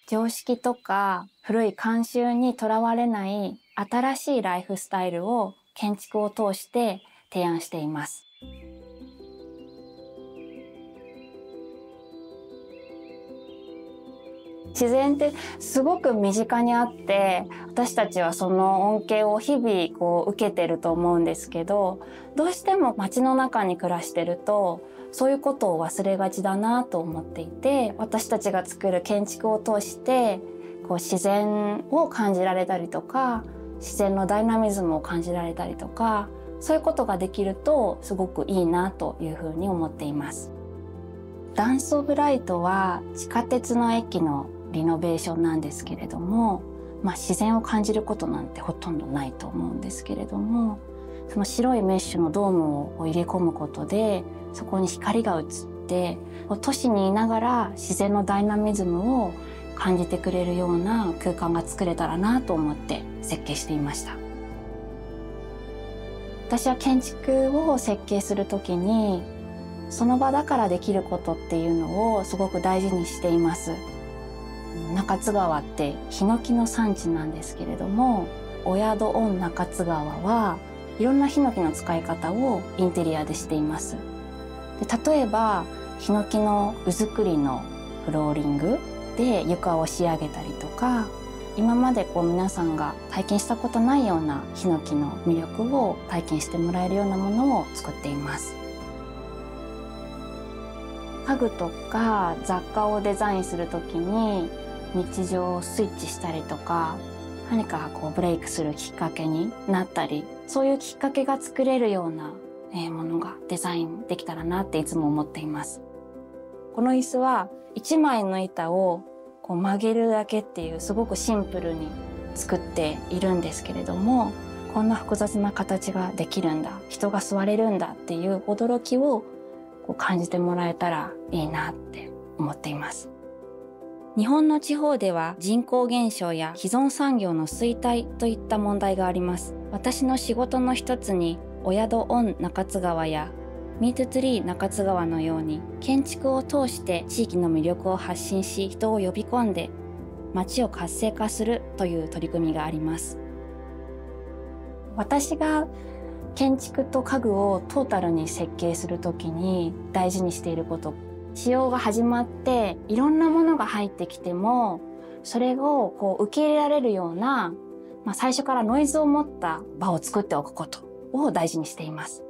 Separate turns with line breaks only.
常識とか古い慣習にとらわれない新しいライフスタイルを建築を通して提案しています。自然ってすごく身近にあって、私たちはその恩恵を日々受けてると思うんですけど、どうしても街の中に暮らしてるとそういうことを忘れがちだなと思っていて、私たちが作る建築を通して自然を感じられたりとか、自然のダイナミズムを感じられたりとか、そういうことができるとすごくいいなというふうに思っています。ダンスオブライトは地下鉄の駅のリノベーションなんですけれども、自然を感じることなんてほとんどないと思うんですけれども、その白いメッシュのドームを入れ込むことで、そこに光が映って都市にいながら自然のダイナミズムを感じてくれるような空間が作れたらなと思って設計していました。私は建築を設計するときに、その場だからできることっていうのをすごく大事にしています。中津川ってヒノキの産地なんですけれども、お宿オン中津川はいろんなヒノキの使い方をインテリアでしています。で、例えばヒノキのう作りのフローリングで床を仕上げたりとか、今まで皆さんが体験したことないようなヒノキの魅力を体験してもらえるようなものを作っています。家具とか雑貨をデザインするときに日常をスイッチしたりとか、何かブレイクするきっかけになったり、そういうきっかけが作れるようなものがデザインできたらなっていつも思っています。この椅子は1枚の板を曲げるだけっていうすごくシンプルに作っているんですけれども、こんな複雑な形ができるんだ、人が座れるんだっていう驚きを感じてもらえたらいいなって思っています。日本の地方では人口減少や既存産業の衰退といった問題があります。私の仕事の一つにお宿オン中津川やミートツリー中津川のように建築を通して地域の魅力を発信し、人を呼び込んで街を活性化するという取り組みがあります。私が建築と家具をトータルに設計するときに大事にしていること、使用が始まっていろんなものが入ってきても、それを受け入れられるような、最初からノイズを持った場を作っておくことを大事にしています。